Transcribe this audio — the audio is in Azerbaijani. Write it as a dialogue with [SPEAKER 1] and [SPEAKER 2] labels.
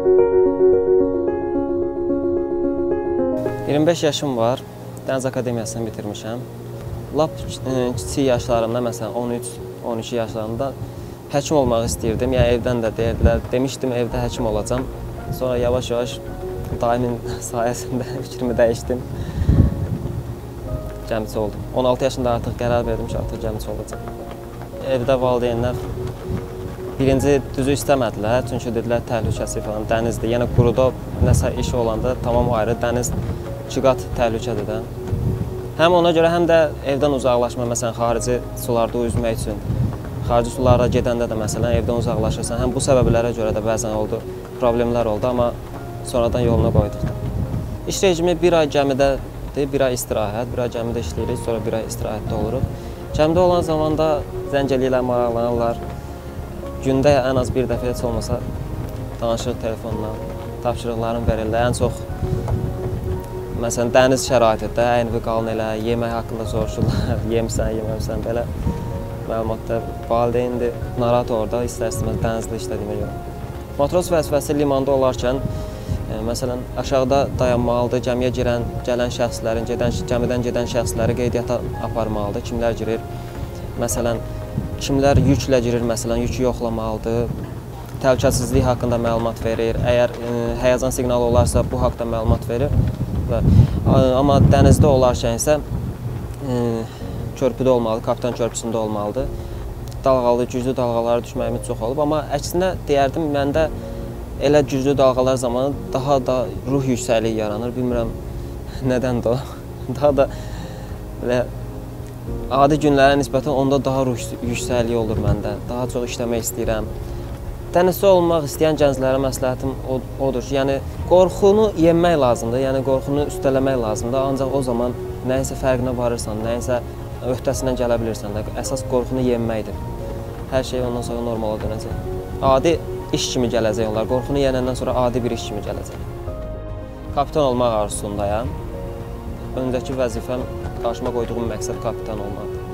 [SPEAKER 1] 25 yaşım var, Dəniz Akademiyasını bitirmişəm. Lap kiçik yaşlarımda, məsələn 13-12 yaşlarımda həkim olmaq istəyirdim. Yəni evdən də deyirdilər, demişdim evdə həkim olacam. Sonra yavaş-yavaş daimin sayəsində fikrimi dəyişdim. Gəmiçi oldum. 16 yaşında artıq qərar verdim ki, artıq gəmiçi olacam. Evdə valideynlər birinci düzü istəmədilər, çünki dedilər təhlükəsi falan dənizdir. Yəni quruda nəsə iş olanda tamam ayrı, dəniz 2 qat təhlükədir də. Həm ona görə, həm də evdən uzaqlaşma, məsələn, xarici sularda üzmək üçün. Xarici sulara gedəndə də, məsələn, evdən uzaqlaşırsan. Həm bu səbəblərə görə də bəzən oldu, problemlər oldu, amma sonradan yoluna qoyduq. İş rejimi 1 ay gəmidədir, 1 ay istirahət, 1 ay gəmidə işləyirik, sonra 1 ay istirahətdə oluruq. Gəmidə olan zamanda zəng eləyirlər, maraqlanırlar. Gündə ən az bir dəfə heç olmasa danışırıq telefonla, tapşırıqlarını verirlər. Ən çox məsələn, dəniz şəraitində əynivi qalın elə, yemək haqqında soruşurlar, yemisən, yeməmsən, belə məlumatlar. Valideyndir, narahat orada, istər-istəməz dənizdə işlədiyimə görə. Matros vəzifəsi limanda olarkən, məsələn, aşağıda dayanmalıdır, gəmiyə gələn şəxslərin, gəmidən gedən şəxsləri qeydiyyata aparmalıdır, kimlər girir. Məsələn, kimlər yüklə girir, məsələn, yükü yoxlamalıdır, təhlükəsizlik haqqında məlumat verir, əgər həyəcan siqnalı olarsa bu haqqda məlumat verir. Amma dənizdə olarkən isə körpüdə olmalıdır, kapitan körpüsündə olmalıdır. Dalğalı, güclü dalğalara düşməyimiz çox olub, amma əksinə deyərdim, məndə elə güclü dalğalar zamanı daha da ruh yüksəkliyi yaranır. Bilmirəm nədən də o. Daha da adi günlərə nisbətən onda daha ruh yüksəkliyi olur məndə. Daha çox işləmək istəyirəm. Dənizçi olmaq istəyən gənclərə məsləhətim odur ki, yəni qorxunu yenmək lazımdır, yəni qorxunu üstələmək lazımdır. Ancaq o zaman nəyinsə fərqinə varırsan, nəyinsə öhdəsindən gələ bilirsən də, əsas qorxunu yenməkdir. Hər şey ondan sonra normala dönəcək. Adi iş kimi gələcək onlar, qorxunu yenəndən sonra adi bir iş kimi gələcək. Kapitan olmaq arzusundayam. Öndəki vəzifəm, qarşıma qoyduğum məqsəd kapitan olmaqdır.